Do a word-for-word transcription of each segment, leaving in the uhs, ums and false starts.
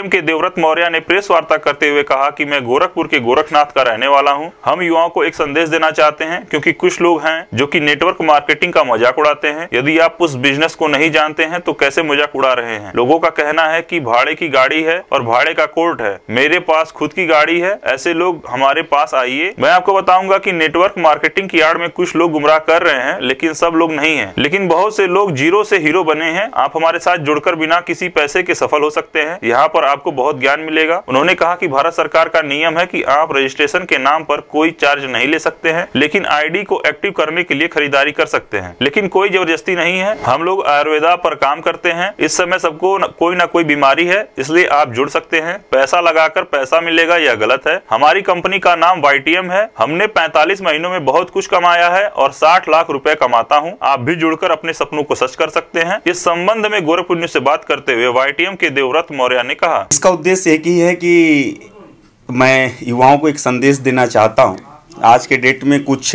YTM के देवव्रत मौर्य ने press वार्ता करते हुए कहा कि मैं गोरखपुर के गोरखनाथ का रहने वाला हूं। हम युवाओं को एक संदेश देना चाहते हैं, क्योंकि कुछ लोग हैं जो कि नेटवर्क मार्केटिंग का मजाक उड़ाते हैं। यदि आप उस बिजनेस को नहीं जानते हैं तो कैसे मजाक उड़ा रहे हैं। लोगों का कहना है कि भाड़े की गाड़ी है और भाड़े का कोर्ट है, मेरे पास खुद की गाड़ी है, ऐसे लोग हमारे पास आइए। मैं आपको बताऊंगा कि नेटवर्क मार्केटिंग की आड़ में कुछ लोग गुमराह कर रहे हैं, लेकिन सब लोग नहीं है। लेकिन बहुत से लोग जीरो से हीरो बने हैं। आप हमारे साथ जुड़कर बिना किसी पैसे के सफल हो सकते हैं। यहाँ पर आपको बहुत ज्ञान मिलेगा। उन्होंने कहा कि भारत सरकार का नियम है कि आप रजिस्ट्रेशन के नाम पर कोई चार्ज नहीं ले सकते हैं, लेकिन आईडी को एक्टिव करने के लिए खरीदारी कर सकते हैं, लेकिन कोई जबरदस्ती नहीं है। हम लोग आयुर्वेदा पर काम करते हैं। इस समय सबको न, कोई ना कोई बीमारी है, इसलिए आप जुड़ सकते हैं। पैसा लगाकर पैसा मिलेगा, यह गलत है। हमारी कंपनी का नाम वाईटीएम है। हमने पैंतालीस महीनों में बहुत कुछ कमाया है और साठ लाख रुपए कमाता हूं। आप भी जुड़कर अपने सपनों को सच कर सकते हैं। इस संबंध में गोरखपुर न्यूज़ से बात करते हुए वाईटीएम के देवव्रत मौर्य ने कहा, इसका उद्देश्य एक ही है कि मैं युवाओं को एक संदेश देना चाहता हूं। आज के डेट में कुछ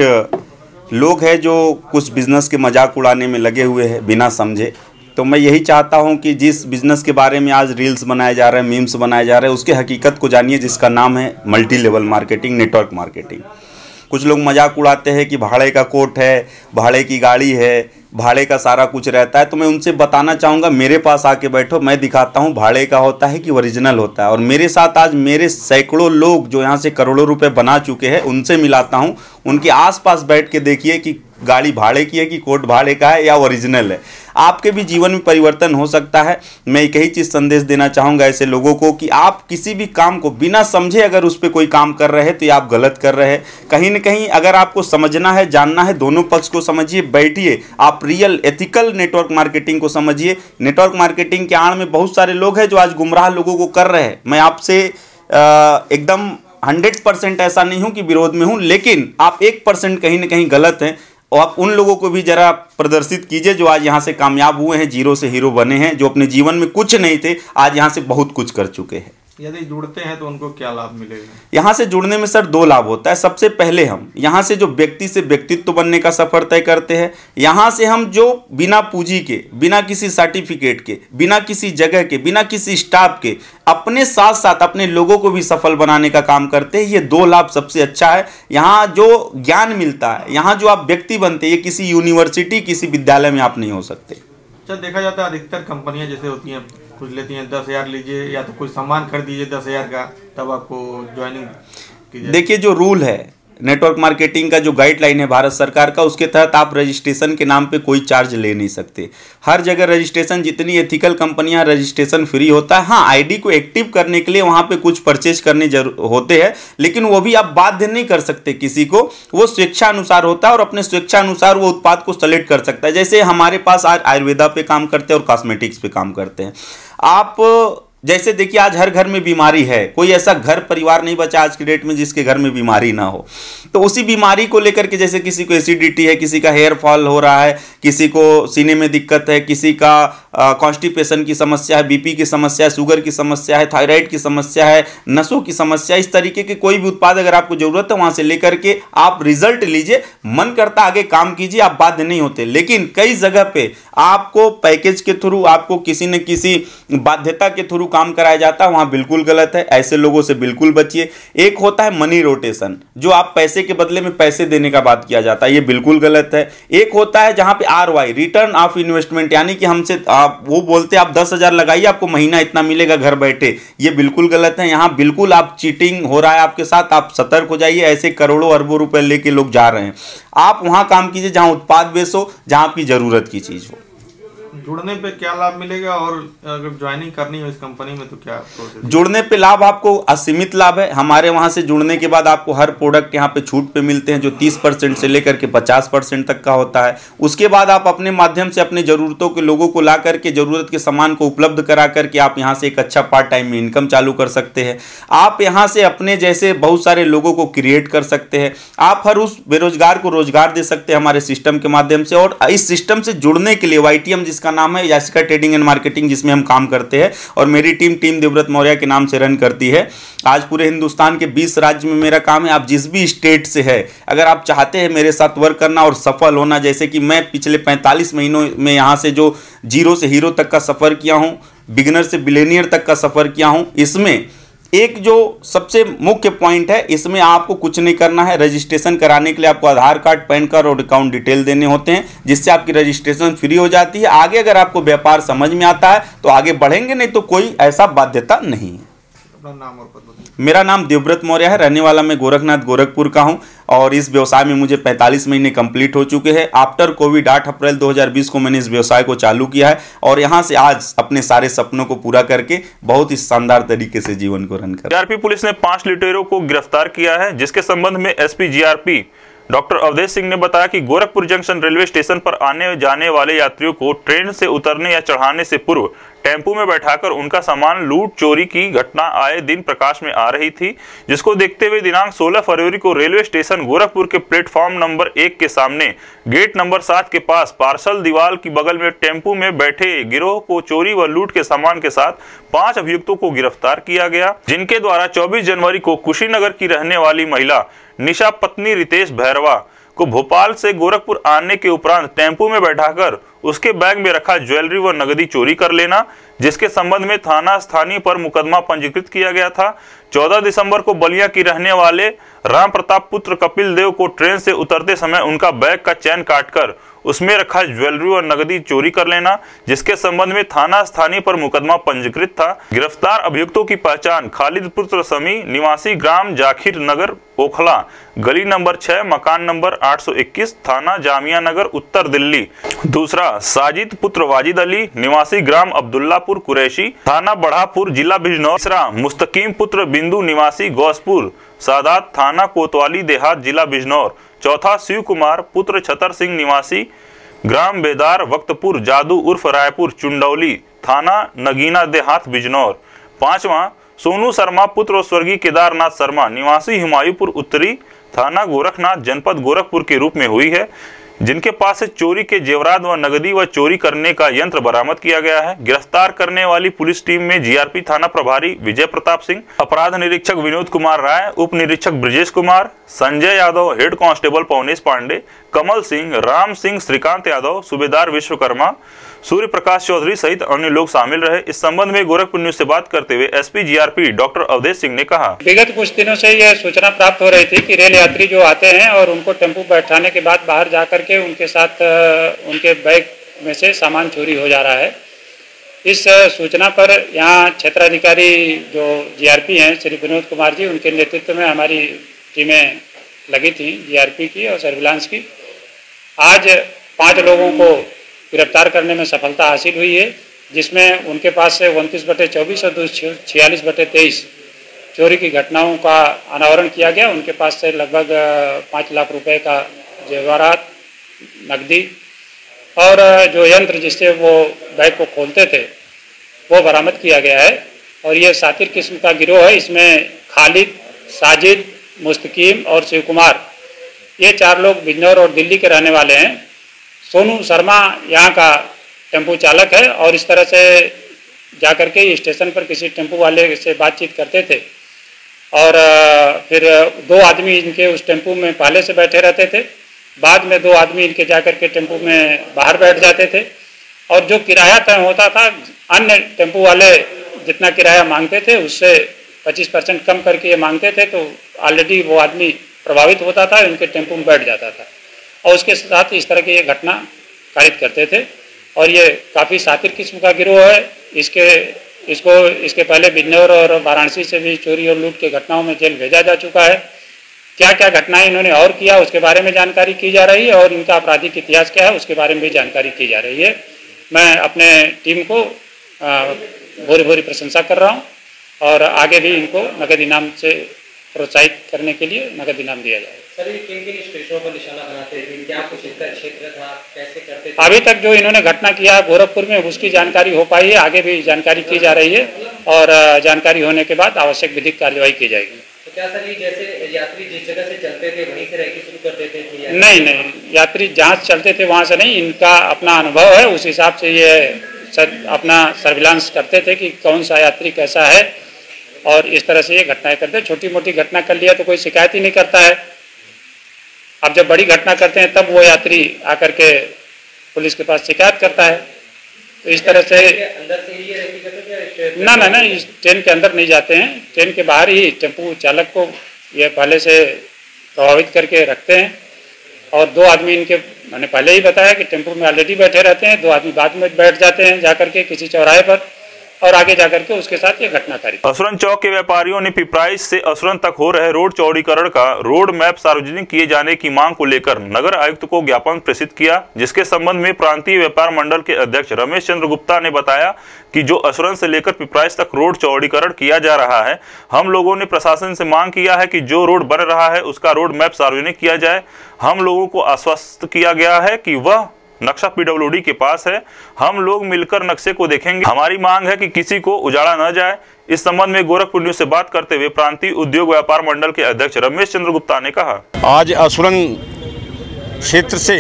लोग हैं जो कुछ बिजनेस के मजाक उड़ाने में लगे हुए हैं बिना समझे। तो मैं यही चाहता हूं कि जिस बिज़नेस के बारे में आज रील्स बनाए जा रहे हैं, मीम्स बनाए जा रहे हैं, उसके हकीकत को जानिए, जिसका नाम है multi level marketing, network marketing. कुछ लोग मजाक उड़ाते हैं कि भाड़े का कोट है, भाड़े की गाड़ी है, भाड़े का सारा कुछ रहता है। तो मैं उनसे बताना चाहूँगा, मेरे पास आके बैठो, मैं दिखाता हूँ भाड़े का होता है कि ओरिजिनल होता है। और मेरे साथ आज मेरे सैकड़ों लोग जो यहाँ से करोड़ों रुपए बना चुके हैं, उनसे मिलाता हूँ। उनके आसपास बैठ के देखिए कि गाड़ी भाड़े की है कि कोट भाड़े का है या ओरिजिनल है। आपके भी जीवन में परिवर्तन हो सकता है। मैं एक ही चीज़ संदेश देना चाहूँगा ऐसे लोगों को कि आप किसी भी काम को बिना समझे अगर उस पर कोई काम कर रहे हैं तो ये आप गलत कर रहे हैं। कहीं ना कहीं अगर आपको समझना है, जानना है, दोनों पक्ष को समझिए, बैठिए, आप रियल एथिकल नेटवर्क मार्केटिंग को समझिए। नेटवर्क मार्केटिंग के आड़ में बहुत सारे लोग हैं जो आज गुमराह लोगों को कर रहे हैं। मैं आपसे एकदम हंड्रेड परसेंट ऐसा नहीं हूँ कि विरोध में हूँ, लेकिन आप एक परसेंट कहीं ना कहीं गलत हैं। और आप उन लोगों को भी जरा प्रदर्शित कीजिए जो आज यहाँ से कामयाब हुए हैं, जीरो से हीरो बने हैं, जो अपने जीवन में कुछ नहीं थे, आज यहाँ से बहुत कुछ कर चुके हैं। यदि जुड़ते हैं तो उनको क्या लाभ मिलेगा? यहाँ से जुड़ने में सर दो लाभ होता है। सबसे पहले हम यहाँ से जो व्यक्ति से व्यक्तित्व बनने का सफर तय करते हैं। यहाँ से हम जो बिना पूंजी के, बिना किसी सर्टिफिकेट के, बिना किसी जगह के, बिना किसी स्टाफ के अपने साथ साथ अपने लोगों को भी सफल बनाने का काम करते हैं। ये दो लाभ सबसे अच्छा है। यहाँ जो ज्ञान मिलता है, यहाँ जो आप व्यक्ति बनते हैं, ये किसी यूनिवर्सिटी, किसी विद्यालय में आप नहीं हो सकते। अच्छा, देखा जाता है अधिकतर कंपनियां जैसे होती हैं, कुछ लेती हैं दस हज़ार लीजिए या तो कोई सामान खरीद दीजिए दस हज़ार का, तब आपको ज्वाइनिंग कीजिए। देखिए, जो रूल है नेटवर्क मार्केटिंग का, जो गाइडलाइन है भारत सरकार का, उसके तहत आप रजिस्ट्रेशन के नाम पे कोई चार्ज ले नहीं सकते। हर जगह रजिस्ट्रेशन, जितनी एथिकल कंपनियां, रजिस्ट्रेशन फ्री होता है। हाँ, आईडी को एक्टिव करने के लिए वहां पे कुछ परचेज करने जरूर होते हैं, लेकिन वो भी आप बाध्य नहीं कर सकते किसी को। वो स्वेच्छा अनुसार होता है और अपने स्वेच्छा अनुसार वो उत्पाद को सेलेक्ट कर सकता है। जैसे हमारे पास आज आयुर्वेदा पे काम करते हैं और कॉस्मेटिक्स पे काम करते हैं। आप जैसे देखिए, आज हर घर में बीमारी है, कोई ऐसा घर परिवार नहीं बचा आज की डेट में जिसके घर में बीमारी ना हो। तो उसी बीमारी को लेकर के, जैसे किसी को एसिडिटी है, किसी का हेयर फॉल हो रहा है, किसी को सीने में दिक्कत है, किसी का कॉन्स्टिपेशन की समस्या है, बीपी की समस्या है, शुगर की समस्या है, थायराइड की समस्या है, नसों की समस्या, इस तरीके के कोई भी उत्पाद अगर आपको जरूरत है, वहां से लेकर के आप रिजल्ट लीजिए। मन करता आगे काम कीजिए, आप बाध्य नहीं होते। लेकिन कई जगह पे आपको पैकेज के थ्रू, आपको किसी न किसी बाध्यता के थ्रू काम कराया जाता है, वहां बिल्कुल गलत है। ऐसे लोगों से बिल्कुल बचिए। एक होता है मनी रोटेशन, जो आप पैसे के बदले में पैसे देने का बात किया जाता है, ये बिल्कुल गलत है। एक होता है जहां पे R Y, return of investment, यानी कि हमसे आप वो बोलते हैं आप दस हजार लगाइए, आपको महीना इतना मिलेगा घर बैठे, ये बिल्कुल गलत है। यहां बिल्कुल आप चीटिंग हो रहा है आपके साथ, आप सतर्क हो जाइए। ऐसे करोड़ों अरबों रुपए लेके लोग जा रहे हैं। आप वहां काम कीजिए जहां उत्पाद बेच हो, जहां आपकी जरूरत की चीज हो। जुड़ने पे क्या लाभ मिलेगा और अगर ज्वाइनिंग करनी हो इस कंपनी में तो क्या प्रोसेस? जुड़ने पे लाभ आपको असीमित लाभ है। हमारे वहां से जुड़ने के बाद आपको हर प्रोडक्ट यहाँ पे छूट पे मिलते हैं, जो तीस परसेंट से लेकर के पचास परसेंट तक का होता है। उसके बाद आप अपने माध्यम से अपने ज़रूरतों के लोगों को ला करके ज़रूरत के सामान को उपलब्ध करा करके आप यहाँ से एक अच्छा पार्ट टाइम में इनकम चालू कर सकते हैं। आप यहाँ से अपने जैसे बहुत सारे लोगों को क्रिएट कर सकते हैं। आप हर उस बेरोजगार को रोजगार दे सकते हैं हमारे सिस्टम के माध्यम से। और इस सिस्टम से जुड़ने के लिए वाईटीएम, जिसका नाम है याशिका ट्रेडिंग एंड मार्केटिंग, जिसमें हम काम करते हैं, और मेरी टीम टीम देवव्रत मौर्य के नाम से रन करती है। आज पूरे हिंदुस्तान के बीस राज्य में मेरा काम है। आप जिस भी स्टेट से है, अगर आप चाहते हैं मेरे साथ वर्क करना और सफल होना, जैसे कि मैं पिछले पैंतालीस महीनों में यहाँ से जो जीरो से हीरो तक का सफ़र किया हूँ, बिगिनर से बिलियनियर तक का सफ़र किया हूँ। इसमें एक जो सबसे मुख्य पॉइंट है, इसमें आपको कुछ नहीं करना है। रजिस्ट्रेशन कराने के लिए आपको आधार कार्ड, पैन कार्ड और अकाउंट डिटेल देने होते हैं, जिससे आपकी रजिस्ट्रेशन फ्री हो जाती है। आगे अगर आपको व्यापार समझ में आता है तो आगे बढ़ेंगे, नहीं तो कोई ऐसा बाध्यता नहीं है। नाम और पद बताइए। मेरा नाम देवव्रत मौर्य है, रहने वाला मैं गोरखनाथ गोरखपुर का हूं और इस व्यवसाय में मुझे पैंतालीस महीने कंप्लीट हो चुके हैं। आफ्टर कोविड आठ अप्रैल दो हज़ार बीस को मैंने इस व्यवसाय को चालू किया है और यहां से आज अपने सारे सपनों को पूरा करके बहुत ही शानदार तरीके से जीवन को रन कर। जीआरपी पुलिस ने पांच लुटेरों को गिरफ्तार किया है, जिसके संबंध में SP GRP doctor Awadhesh Singh ने बताया कि गोरखपुर जंक्शन रेलवे स्टेशन पर आने जाने वाले यात्रियों को ट्रेन से उतरने या चढ़ाने से पूर्व टेम्पो में बैठाकर उनका सामान लूट चोरी की घटना आए दिन प्रकाश में आ रही थी, जिसको देखते हुए दिनांक सोलह फरवरी को रेलवे स्टेशन गोरखपुर के प्लेटफॉर्म नंबर एक के सामने गेट नंबर सात के पास पार्सल दीवार की बगल में टेम्पो में बैठे गिरोह को चोरी व लूट के सामान के साथ पांच अभियुक्तों को गिरफ्तार किया गया, जिनके द्वारा चौबीस जनवरी को कुशीनगर की रहने वाली महिला निशा पत्नी रितेश भैरवा को भोपाल से गोरखपुर आने के उपरांत टेम्पो में बैठाकर उसके बैग में रखा ज्वेलरी व नगदी चोरी कर लेना, जिसके संबंध में थाना स्थानीय पर मुकदमा पंजीकृत किया गया था। चौदह दिसंबर को बलिया की रहने वाले राम प्रताप पुत्र कपिल देव को ट्रेन से उतरते समय उनका बैग का चैन काटकर उसमें रखा ज्वेलरी और नगदी चोरी कर लेना, जिसके संबंध में थाना स्थानीय पर मुकदमा पंजीकृत था। गिरफ्तार अभियुक्तों की पहचान खालिद पुत्र समी निवासी ग्राम जाखिर नगर ओखला गली नंबर छह मकान नंबर आठ सौ इक्कीस थाना जामिया नगर उत्तर दिल्ली। दूसरा साजिद पुत्र वाजिद अली निवासी ग्राम अब्दुल्लापुर कुरैशी थाना बढ़ापुर जिला बिजनौर। तीसरा मुस्तकीम पुत्र बिंदु निवासी गौसपुर सादात थाना कोतवाली देहात जिला बिजनौर। चौथा शिव कुमार पुत्र छतर सिंह निवासी ग्राम बेदार वक्तपुर जादू उर्फ रायपुर चुंडौली थाना नगीना देहात बिजनौर। पांचवा सोनू शर्मा पुत्र स्वर्गीय केदारनाथ शर्मा निवासी हुमायूंपुर उत्तरी थाना गोरखनाथ जनपद गोरखपुर के रूप में हुई है, जिनके पास से चोरी के जेवरात व नगदी व चोरी करने का यंत्र बरामद किया गया है। गिरफ्तार करने वाली पुलिस टीम में जीआरपी थाना प्रभारी विजय प्रताप सिंह, अपराध निरीक्षक विनोद कुमार राय, उप निरीक्षक ब्रिजेश कुमार, संजय यादव, हेड कांस्टेबल पवनेश पांडे, कमल सिंह, राम सिंह, श्रीकांत यादव, सूबेदार विश्वकर्मा, सूर्य प्रकाश चौधरी सहित अन्य लोग शामिल रहे। इस संबंध में गोरखपुर न्यूज से बात करते हुए SP GRP doctor Awadhesh Singh ने कहा, विगत कुछ दिनों से यह सूचना प्राप्त हो रही थी कि रेल यात्री जो आते हैं और उनको टेम्पो बैठाने के बाद बाहर जाकर के उनके साथ उनके बैग में से सामान चोरी हो जा रहा है। इस सूचना पर यहाँ क्षेत्राधिकारी जो जीआरपी हैं श्री विनोद कुमार जी, उनके नेतृत्व में हमारी टीमें लगी थी जीआरपी की और सर्विलांस की। आज पाँच लोगों को गिरफ्तार करने में सफलता हासिल हुई है, जिसमें उनके पास से उनतीस बटे चौबीस और छियालीस बटे तेईस चोरी की घटनाओं का अनावरण किया गया। उनके पास से लगभग पाँच लाख रुपए का जेवरात, नकदी और जो यंत्र जिससे वो बैग को खोलते थे वो बरामद किया गया है। और ये सातिर किस्म का गिरोह है। इसमें खालिद, साजिद, मुस्तकीम और शिव कुमार ये चार लोग बिजनौर और दिल्ली के रहने वाले हैं। सोनू शर्मा यहाँ का टेम्पो चालक है और इस तरह से जाकर के स्टेशन पर किसी टेम्पो वाले से बातचीत करते थे और फिर दो आदमी इनके उस टेम्पो में पहले से बैठे रहते थे, बाद में दो आदमी इनके जाकर के टेम्पो में बाहर बैठ जाते थे और जो किराया तय होता था अन्य टेम्पो वाले जितना किराया मांगते थे उससे पच्चीस परसेंट कम करके ये मांगते थे, तो ऑलरेडी वो आदमी प्रभावित होता था, उनके टेम्पो में बैठ जाता था और उसके साथ इस तरह की ये घटना कारित करते थे। और ये काफ़ी सातिर किस्म का गिरोह है। इसके इसको इसके पहले बिजनौर और वाराणसी से भी चोरी और लूट के घटनाओं में जेल भेजा जा चुका है। क्या क्या घटनाएं इन्होंने और किया उसके बारे में जानकारी की जा रही है और इनका आपराधिक इतिहास क्या है उसके बारे में भी जानकारी की जा रही है। मैं अपने टीम को भोरी भोरी प्रशंसा कर रहा हूँ और आगे भी इनको नगद इनाम से प्रोत्साहित करने के लिए नगद इनाम दिया जाए। सर, ये किन किन स्टेशनों पर निशाना बनाते थे? क्या कुछ इनका क्षेत्र था? कैसे करते थे? अभी तक जो इन्होंने घटना किया गोरखपुर में उसकी जानकारी हो पाई है, आगे भी जानकारी की जा रही है और जानकारी होने के बाद आवश्यक विधिक कार्यवाही की जाएगी। तो क्या सर ये जैसे यात्री जिस जगह से चलते थे वहीं से रहकर शुरू कर देते थे? नहीं नहीं, यात्री जहाँ चलते थे वहाँ से नहीं, इनका अपना अनुभव है, उस हिसाब से ये सर अपना सर्विलांस करते थे कि कौन सा यात्री कैसा है और इस तरह से ये घटनाएं करते। छोटी मोटी घटना कर लिया तो कोई शिकायत ही नहीं करता है। अब जब बड़ी घटना करते हैं तब वो यात्री आकर के पुलिस के पास शिकायत करता है। तो इस तरह से अंदर से ही रहती है ना ना ना इस ट्रेन के अंदर नहीं जाते हैं, ट्रेन के बाहर ही टेम्पू चालक को ये पहले से प्रभावित करके रखते हैं। और दो आदमी इनके, मैंने पहले ही बताया कि टेम्पू में ऑलरेडी बैठे रहते हैं, दो आदमी बाद में बैठ जाते हैं जाकर के किसी चौराहे पर, और आगे जाकर के उसके साथ ये घटना करी। असुरन चौक के व्यापारियों ने पिपराइच से असुरन तक हो रहे रोड चौड़ीकरण का रोड मैप सार्वजनिक किए जाने की मांग को लेकर नगर आयुक्त को ज्ञापन प्रेषित किया, जिसके संबंध में प्रांतीय व्यापार मंडल के अध्यक्ष रमेश चंद्र गुप्ता ने बताया कि जो असुरन से लेकर पिपराइच तक रोड चौड़ीकरण किया जा रहा है, हम लोगों ने प्रशासन से मांग किया है कि जो रोड बन रहा है उसका रोड मैप सार्वजनिक किया जाए। हम लोगों को आश्वस्त किया गया है कि वह नक्शा पीडब्ल्यूडी के पास है, हम लोग मिलकर नक्शे को देखेंगे। हमारी मांग है कि किसी को उजाड़ा न जाए। इस संबंध में गोरखपुर न्यूज से बात करते हुए प्रांतीय उद्योग व्यापार मंडल के अध्यक्ष रमेश चंद्र गुप्ता ने कहा, आज असुरन क्षेत्र से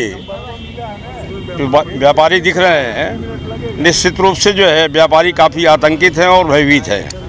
व्यापारी दिख रहे हैं, निश्चित रूप से जो है व्यापारी काफ़ी आतंकित हैं और भयभीत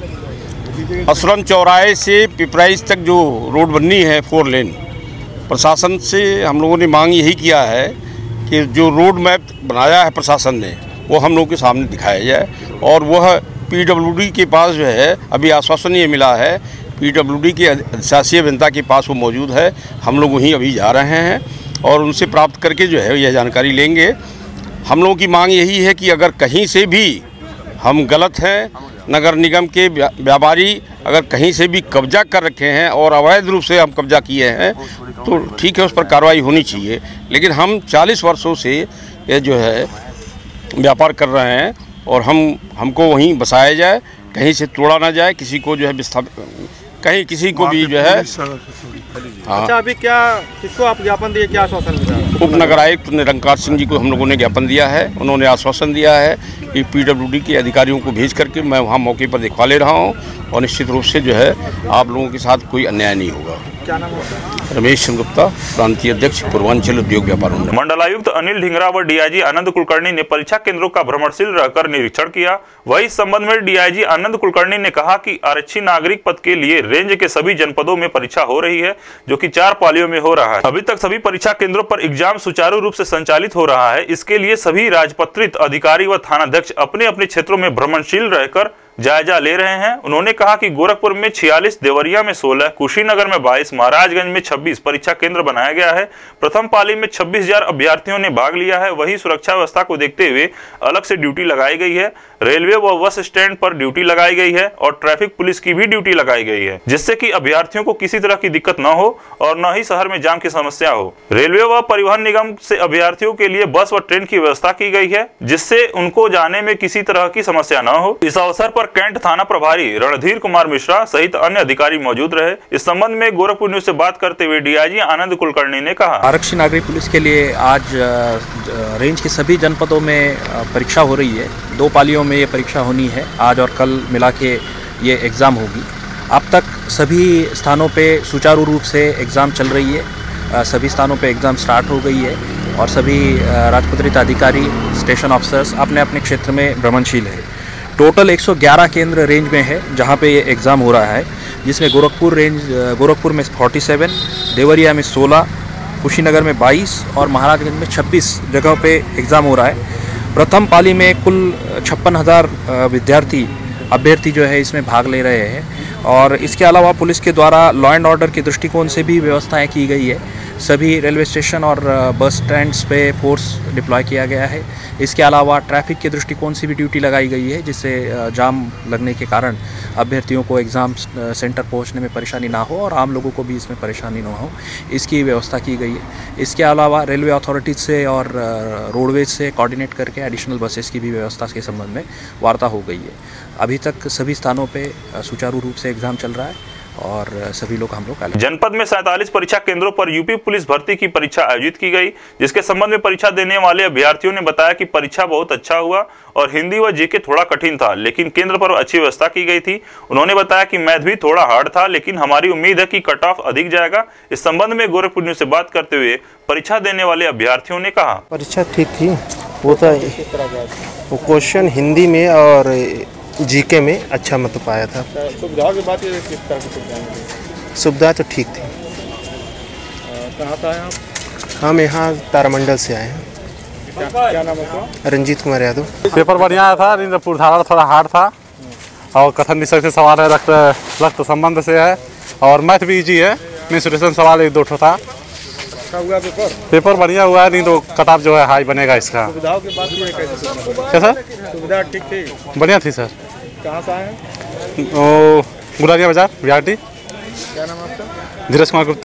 है। असुरन चौराहे से पिपराइच तक जो रोड बननी है फोर लेन, प्रशासन से हम लोगों ने मांग यही किया है कि जो रोड मैप बनाया है प्रशासन ने वो हम लोगों के सामने दिखाया जाए। और वह पीडब्ल्यूडी के पास जो है अभी आश्वासन ये मिला है, पीडब्ल्यूडी के अधिशासी अभियंता के पास वो मौजूद है। हम लोग वहीं अभी जा रहे हैं और उनसे प्राप्त करके जो है यह जानकारी लेंगे। हम लोगों की मांग यही है कि अगर कहीं से भी हम गलत हैं, नगर निगम के व्यापारी अगर कहीं से भी कब्जा कर रखे हैं और अवैध रूप से हम कब्जा किए हैं तो ठीक है, उस पर कार्रवाई होनी चाहिए। लेकिन हम चालीस वर्षों से ये जो है व्यापार कर रहे हैं और हम हमको वहीं बसाया जाए, कहीं से तोड़ा ना जाए, किसी को जो है विस्थापित, कहीं किसी को भी जो है। हाँ। अच्छा, अभी क्या किसको आप ज्ञापन दिए, क्या आश्वासन दिया? उप नगर आयुक्त निरंकार सिंह जी को हम लोगों ने ज्ञापन दिया है। उन्होंने आश्वासन दिया है कि पीडब्ल्यूडी के अधिकारियों को भेज करके मैं वहाँ मौके पर दिखवा ले रहा हूँ और निश्चित रूप से जो है आप लोगों के साथ कोई अन्याय नहीं होगा। क्या नाम है? रमेश चंद्र गुप्ता, प्रांतीय अध्यक्ष पूर्वांचल उद्योग व्यापार मंडल। मंडलायुक्त अनिल ढिंगरा व डीआईजी आनंद कुलकर्णी ने परीक्षा केंद्रों का भ्रमणशील रहकर निरीक्षण किया। वही इस संबंध में डीआईजी आनंद कुलकर्णी ने कहा कि आरक्षी नागरिक पद के लिए रेंज के सभी जनपदों में परीक्षा हो रही है, जो कि चार पालियों में हो रहा है। अभी तक सभी परीक्षा केंद्रों पर एग्जाम सुचारू रूप से संचालित हो रहा है। इसके लिए सभी राजपत्रित अधिकारी व थानाध्यक्ष अपने अपने क्षेत्रों में भ्रमणशील रहकर जायजा ले रहे हैं। उन्होंने कहा कि गोरखपुर में छियालीस, देवरिया में सोलह, कुशीनगर में बाईस, महाराजगंज में छब्बीस परीक्षा केंद्र बनाया गया है। प्रथम पाली में छब्बीस हजार अभ्यर्थियों ने भाग लिया है। वहीं सुरक्षा व्यवस्था को देखते हुए अलग से ड्यूटी लगाई गई है। रेलवे व बस स्टैंड पर ड्यूटी लगाई गई है और ट्रैफिक पुलिस की भी ड्यूटी लगाई गई है, जिससे कि अभ्यर्थियों को किसी तरह की दिक्कत न हो और न ही शहर में जाम की समस्या हो। रेलवे व परिवहन निगम से अभ्यर्थियों के लिए बस व ट्रेन की व्यवस्था की गई है, जिससे उनको जाने में किसी तरह की समस्या न हो। इस अवसर पर कैंट थाना प्रभारी रणधीर कुमार मिश्रा सहित अन्य अधिकारी मौजूद रहे। इस संबंध में गोरखपुर न्यूज से बात करते हुए डीआईजी आनंद कुलकर्णी ने कहा, आरक्षी नागरिक पुलिस के लिए आज रेंज के सभी जनपदों में परीक्षा हो रही है। दो पालियों में ये परीक्षा होनी है, आज और कल मिला के ये एग्ज़ाम होगी। अब तक सभी स्थानों पे सुचारू रूप से एग्ज़ाम चल रही है, सभी स्थानों पे एग्ज़ाम स्टार्ट हो गई है और सभी राजपत्रित अधिकारी, स्टेशन ऑफिसर्स अपने अपने क्षेत्र में भ्रमणशील है। टोटल एक सौ ग्यारह केंद्र रेंज में है जहाँ पे ये एग्ज़ाम हो रहा है, जिसमें गोरखपुर रेंज गोरखपुर में सैंतालीस, देवरिया में सोलह, कुशीनगर में बाईस और महाराजगंज में छब्बीस जगहों पे एग्ज़ाम हो रहा है। प्रथम पाली में कुल छप्पन हज़ार विद्यार्थी अभ्यर्थी जो है इसमें भाग ले रहे हैं और इसके अलावा पुलिस के द्वारा लॉ एंड ऑर्डर के दृष्टिकोण से भी व्यवस्थाएं की गई है। सभी रेलवे स्टेशन और बस स्टैंड्स पे फोर्स डिप्लॉय किया गया है। इसके अलावा ट्रैफिक के दृष्टिकोण से भी ड्यूटी लगाई गई है, जिससे जाम लगने के कारण अभ्यर्थियों को एग्ज़ाम सेंटर पहुंचने में परेशानी ना हो और आम लोगों को भी इसमें परेशानी ना हो, इसकी व्यवस्था की गई है। इसके अलावा रेलवे अथॉरिटीज़ से और रोडवेज से कोऑर्डिनेट करके एडिशनल बसेस की भी व्यवस्था के संबंध में वार्ता हो गई है। अभी तक सभी स्थानों पर सुचारू रूप से एग्ज़ाम चल रहा है और सभी लोग हम लोग। जनपद में सैंतालीस परीक्षा केंद्रों पर यूपी पुलिस भर्ती की परीक्षा आयोजित की गई, जिसके संबंध में परीक्षा देने वाले अभ्यर्थियों ने बताया कि परीक्षा बहुत अच्छा हुआ और हिंदी व जीके थोड़ा कठिन था, लेकिन केंद्र पर अच्छी व्यवस्था की गई थी। उन्होंने बताया कि मैथ भी थोड़ा हार्ड था, लेकिन हमारी उम्मीद है कि कट ऑफ अधिक जाएगा। इस संबंध में गोरखपुर न्यूज से बात करते हुए परीक्षा देने वाले अभ्यर्थियों ने कहा, परीक्षा ठीक थी, वो तो वो क्वेश्चन हिंदी में और जीके में अच्छा मत पाया था। सुविधाओं की बात ये किस तरह की सुविधाएं? सुविधा तो ठीक थी। कहाँ से आए आप? हम यहाँ तारामंडल से आए हैं। क्या, क्या नाम है आपका? रंजीत कुमार यादव। पेपर बढ़िया आया था, लेकिन पूर्धारा थोड़ा हार्ड था और कथन विषय से सवाल है रक्त रक्त संबंध से है और मैथ भी इजी है। मेंसुरेशन सवाल एक दो ठो था। क्या हुआ पेपर? पेपर बढ़िया हुआ है, नहीं तो कट ऑफ जो है हाई बनेगा इसका। सुविधाओं की बात ये कैसे? क्या सर? सुविधा ठीक थी? बढ़िया थी सर। कहाँ से आए हैं? ओ गुलारिया बाजार बिहार टी। क्या नाम है आपका? धीरज कुमार गुप्ता।